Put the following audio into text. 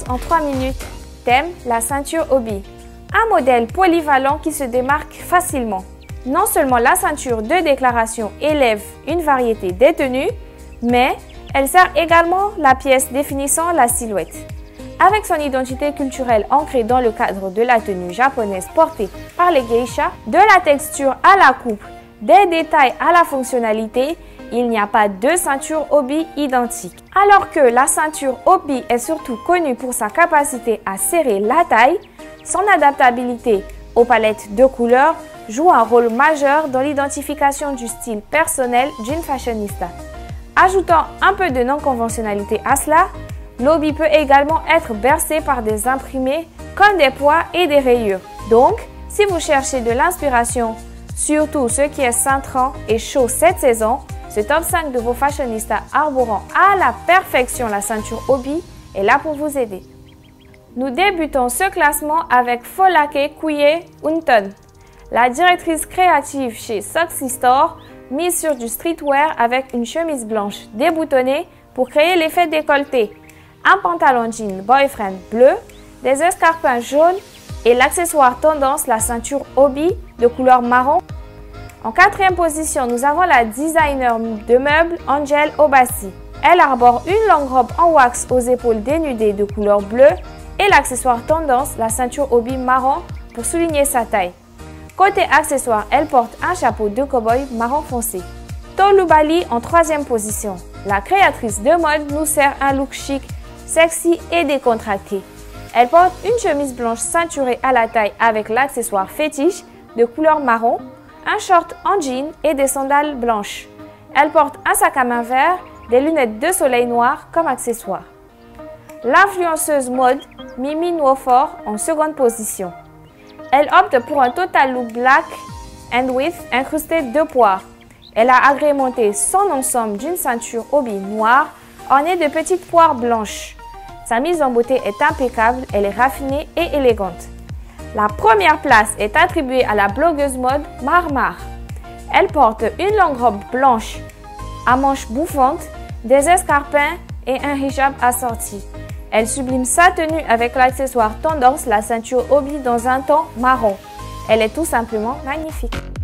en 3 minutes. Thème, la ceinture Hobby. Un modèle polyvalent qui se démarque facilement. Non seulement la ceinture de déclaration élève une variété des tenues, mais elle sert également la pièce définissant la silhouette. Avec son identité culturelle ancrée dans le cadre de la tenue japonaise portée par les geishas, de la texture à la coupe, des détails à la fonctionnalité, il n'y a pas de ceinture Hobby identique. Alors que la ceinture Hobby est surtout connue pour sa capacité à serrer la taille, son adaptabilité aux palettes de couleurs joue un rôle majeur dans l'identification du style personnel d'une fashionista. Ajoutant un peu de non-conventionnalité à cela, l'Hobby peut également être bercé par des imprimés comme des pois et des rayures. Donc, si vous cherchez de l'inspiration, surtout ce qui est cintrant et chaud cette saison, ce top 5 de vos fashionistas arborant à la perfection la ceinture Hobby est là pour vous aider. Nous débutons ce classement avec Folake Kuye Unton, la directrice créative chez Soxy Store, mise sur du streetwear avec une chemise blanche déboutonnée pour créer l'effet décolleté, un pantalon jean boyfriend bleu, des escarpins jaunes et l'accessoire tendance, la ceinture Hobby de couleur marron. En 4e position, nous avons la designer de meubles Angel Obasi. Elle arbore une longue robe en wax aux épaules dénudées de couleur bleue et l'accessoire tendance, la ceinture Hobby marron pour souligner sa taille. Côté accessoire, elle porte un chapeau de cow-boy marron foncé. Tolu Bali en 3e position. La créatrice de mode nous sert un look chic, sexy et décontracté. Elle porte une chemise blanche ceinturée à la taille avec l'accessoire fétiche de couleur marron, un short en jean et des sandales blanches. Elle porte un sac à main vert, des lunettes de soleil noires comme accessoire. L'influenceuse mode Mimi Nwofort en 2e position. Elle opte pour un total look black and with incrusté de poires. Elle a agrémenté son ensemble d'une ceinture Hobby noire ornée de petites poires blanches. Sa mise en beauté est impeccable, elle est raffinée et élégante. La première place est attribuée à la blogueuse mode Marmar. Elle porte une longue robe blanche à manches bouffantes, des escarpins et un hijab assorti. Elle sublime sa tenue avec l'accessoire tendance, la ceinture Hobby dans un ton marron. Elle est tout simplement magnifique.